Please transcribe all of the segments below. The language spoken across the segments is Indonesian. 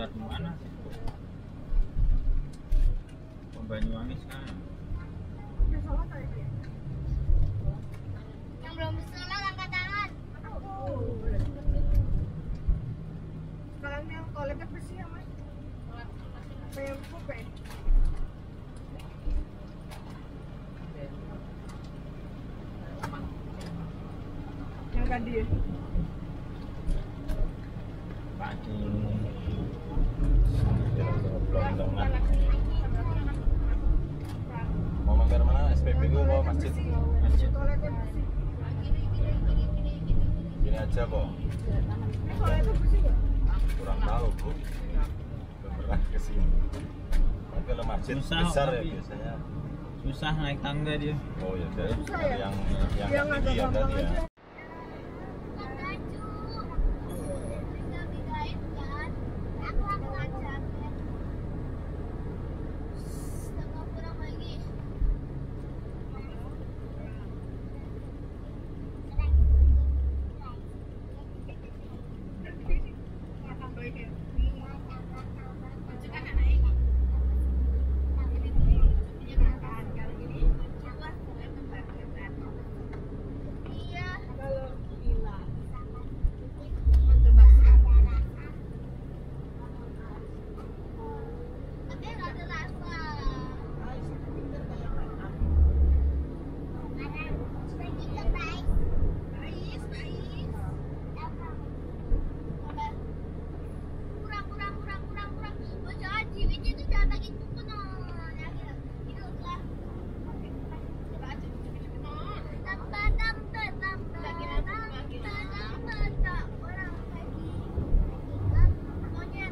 Lewat mana sih? Banyuwangi sekarang. Yang belum sholat angkat tangan. Sekarang yang toiletnya bersih ya mas? Yang kupe? Yang tadi ya? Pagi. Mau mampir mana? SPB gue bawa masjid. Masjid. Toiletnya bersih. Gini aja kok. Toiletnya bersih nggak? Kurang tahu bu. Belum pernah kesini. Tapi kalau masjid Susah, besar ya tapi. biasanya. Susah naik tangga dia. Oh ya dari Susah ya? yang Yang agak tinggi ya gampang tadi ya. aja. Bisa bedain kan? Aku ajak ya. Tambah kurang lagi. Iya. Kalau gila. Tapi nggak ada rasa. Pergi ke Bais. Bais. Kurang. Oh, jangan jiwit itu jangan lagi cukup non. Itu lah. Tambah. Orang lagi. Monyet.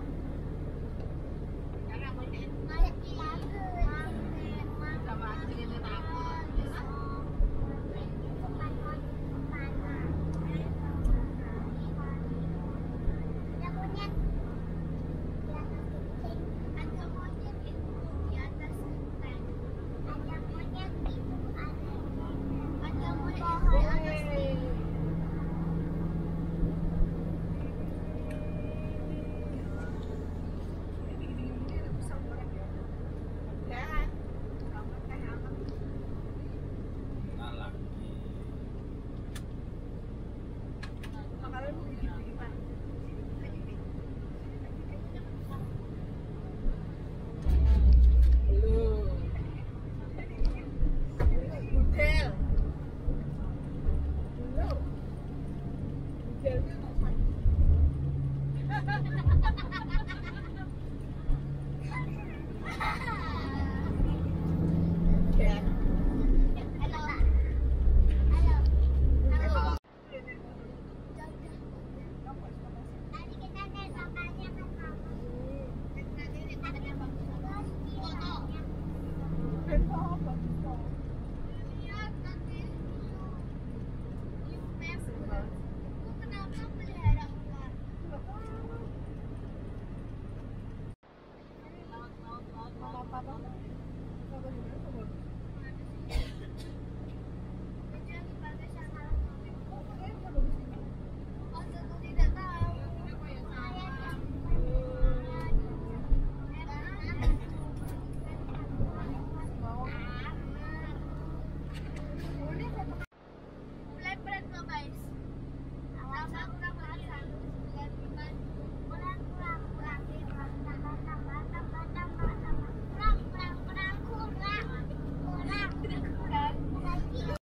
Enggak lagi. Hotel. Kenapa pelihara ular? Berat guys. Tambah kurang